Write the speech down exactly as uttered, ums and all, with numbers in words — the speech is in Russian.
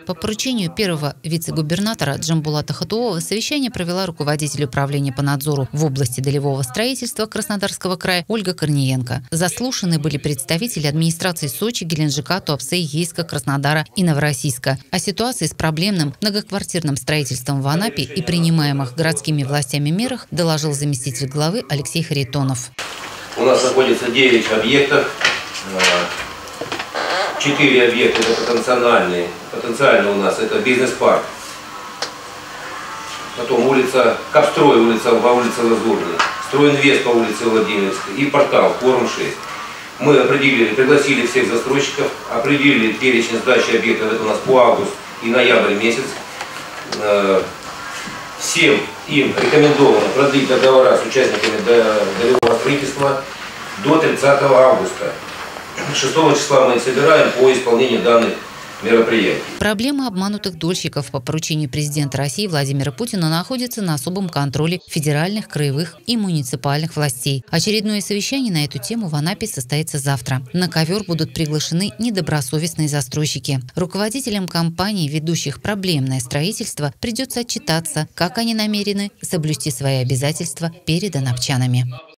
По поручению первого вице-губернатора Джамбулата Хатуова совещание провела руководитель управления по надзору в области долевого строительства Краснодарского края Ольга Корниенко. Заслушаны были представители администрации Сочи, Геленджика, Туапсе, Ейска, Краснодара и Новороссийска. О ситуации с проблемным многоквартирным строительством в Анапе и принимаемых городскими властями мерах доложил заместитель главы Алексей Харитонов. У нас находится девять объектов. Четыре объекта это потенциальные. Потенциально у нас это бизнес-парк. Потом улица Капстрой, улица по улице Лазурной. Стройинвест по улице Владимирской и портал Форум шесть. Мы определили, пригласили всех застройщиков, определили перечень сдачи объектов, это у нас по август и ноябрь месяц. Всем им рекомендовано продлить договора с участниками долевого строительства до тридцатого августа. шестого числа мы их собираем по исполнению данных мероприятий. Проблема обманутых дольщиков по поручению президента России Владимира Путина находится на особом контроле федеральных, краевых и муниципальных властей. Очередное совещание на эту тему в Анапе состоится завтра. На ковер будут приглашены недобросовестные застройщики. Руководителям компаний, ведущих проблемное строительство, придется отчитаться, как они намерены соблюсти свои обязательства перед анапчанами.